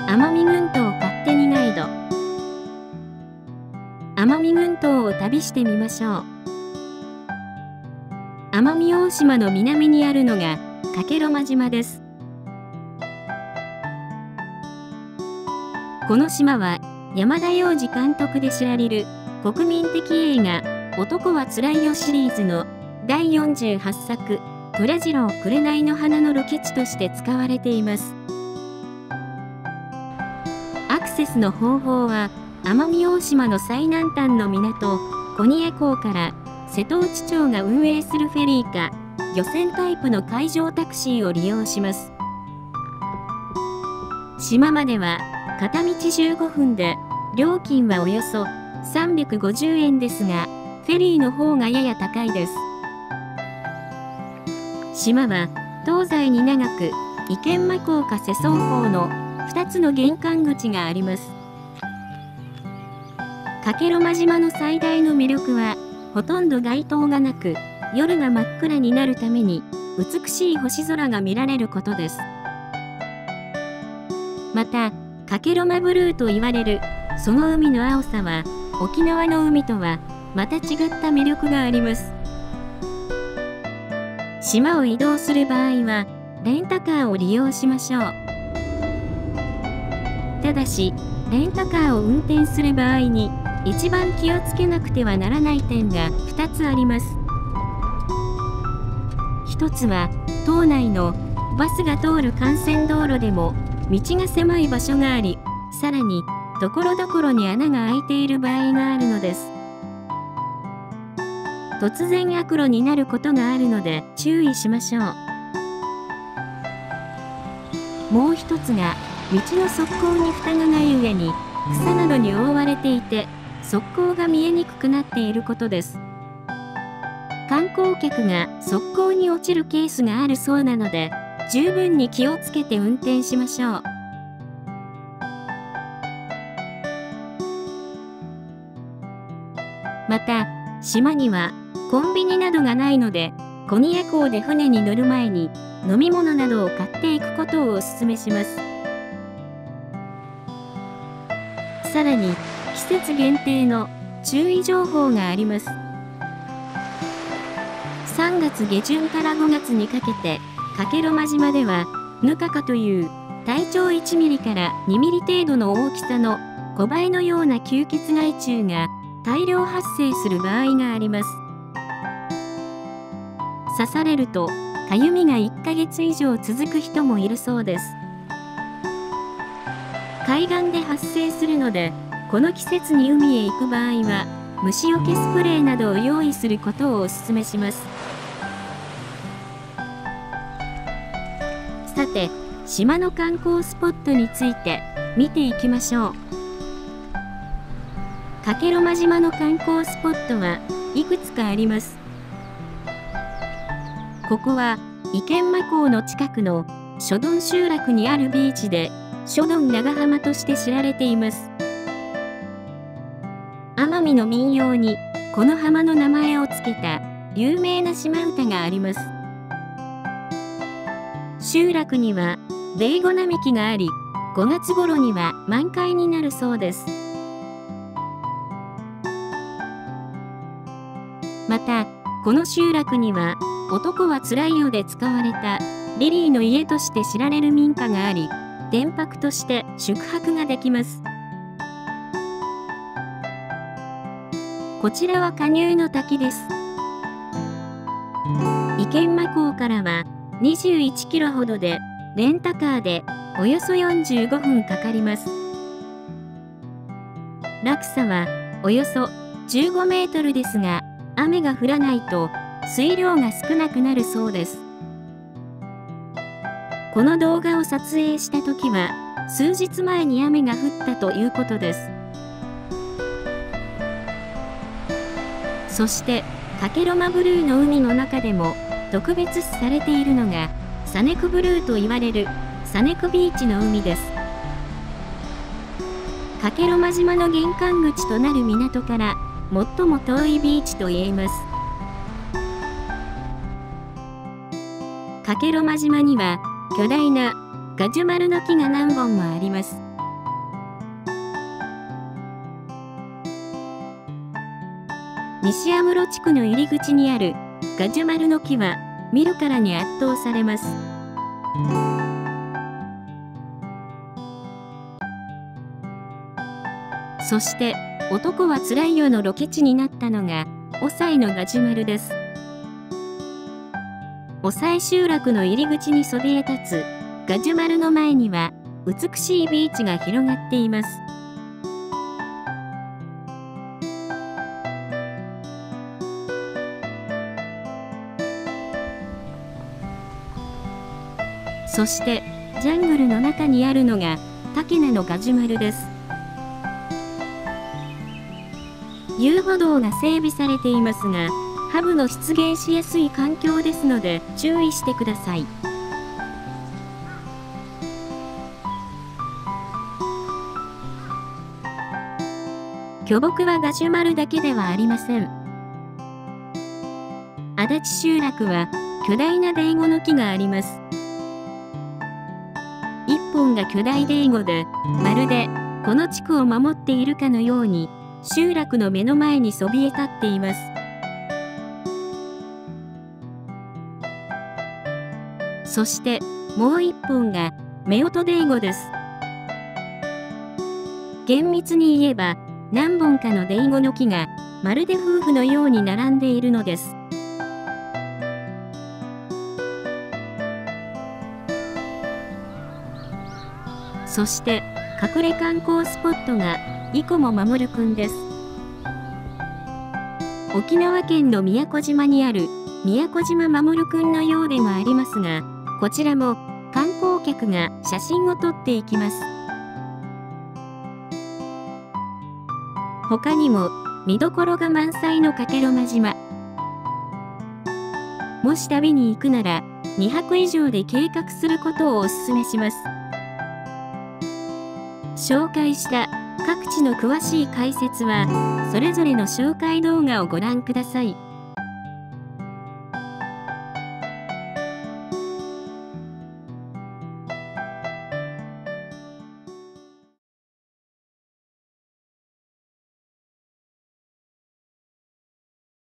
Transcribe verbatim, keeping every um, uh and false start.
奄美群島勝手にガイド。奄美群島を旅してみましょう。奄美大島の南にあるのが加計呂麻島です。この島は山田洋次監督で知られる国民的映画「男はつらいよ」シリーズのだいよんじゅうはっさく「寅次郎紅の花」のロケ地として使われています。アクセスの方法は奄美大島の最南端の港古仁江港から瀬戸内町が運営するフェリーか漁船タイプの海上タクシーを利用します。島までは片道じゅうごふんで料金はおよそさんびゃくごじゅうえんですが、フェリーの方がやや高いです。島は東西に長く意見間港か瀬双港のふたつの玄関口があります。加計呂麻島の最大の魅力はほとんど街灯がなく夜が真っ暗になるために美しい星空が見られることです。また加計呂麻ブルーと言われるその海の青さは沖縄の海とはまた違った魅力があります。島を移動する場合はレンタカーを利用しましょう。ただしレンタカーを運転する場合に一番気をつけなくてはならない点がふたつあります。ひとつは島内のバスが通る幹線道路でも道が狭い場所があり、さらにところどころに穴が開いている場合があるのです。突然悪路になることがあるので注意しましょう。もう一つが道の側溝に蓋がない上に草などに覆われていて側溝が見えにくくなっていることです。観光客が側溝に落ちるケースがあるそうなので十分に気をつけて運転しましょう。また島にはコンビニなどがないので古仁江港で船に乗る前に飲み物などを買っていくことをお勧めします。さらに季節限定の注意情報があります。さんがつげじゅんからごがつにかけて加計呂麻島ではヌカカという体長いちミリからにミリ程度の大きさのコバエのような吸血害虫が大量発生する場合があります。刺されるとかゆみがいっかげつ以上続く人もいるそうです。海岸で発生するのでこの季節に海へ行く場合は虫除けスプレーなどを用意することをお勧めします。さて、島の観光スポットについて見ていきましょう。加計呂麻島の観光スポットはいくつかあります。ここは意見間港の近くの諸鈍集落にあるビーチで諸鈍長浜として知られています。奄美の民謡にこの浜の名前を付けた有名な島唄があります。集落にはデイゴ並木があり、ごがつ頃には満開になるそうです。またこの集落には男はつらいよで使われたリリーの家として知られる民家があり、天泊として宿泊ができます。こちらは加入の滝です。意見間港からはにじゅういちキロほどでレンタカーでおよそよんじゅうごふんかかります。落差はおよそじゅうごメートルですが、雨が降らないと水量が少なくなるそうです。この動画を撮影した時は数日前に雨が降ったということです。そして加計呂麻ブルーの海の中でも特別視されているのがサネクブルーと言われるサネクビーチの海です。加計呂麻島の玄関口となる港から最も遠いビーチと言えます。加計呂麻島には巨大なガジュマルの木が何本もあります。 西安室地区の入り口にあるガジュマルの木は見るからに圧倒されます。そして男はつらいよのロケ地になったのがおさいのガジュマルです。おさい集落の入り口にそびえ立つガジュマルの前には美しいビーチが広がっています。そしてジャングルの中にあるのがタケナのガジュマルです。遊歩道が整備されていますが、ハブの出現しやすい環境ですので注意してください。巨木はガジュマルだけではありません。足立集落は巨大なデイゴの木があります。一本が巨大デイゴで、まるでこの地区を守っているかのように集落の目の前にそびえ立っています。そしてもう一本が夫婦デイゴです。厳密に言えば何本かのデイゴの木がまるで夫婦のように並んでいるのです。そして隠れ観光スポットが生駒守くんです。沖縄県の宮古島にある宮古島守くんのようでもありますが、こちらも観光客が写真を撮っていきます。他にも見どころが満載の加計呂麻島。もし旅に行くならにはく以上で計画することをお勧めします。紹介した各地の詳しい解説はそれぞれの紹介動画をご覧ください。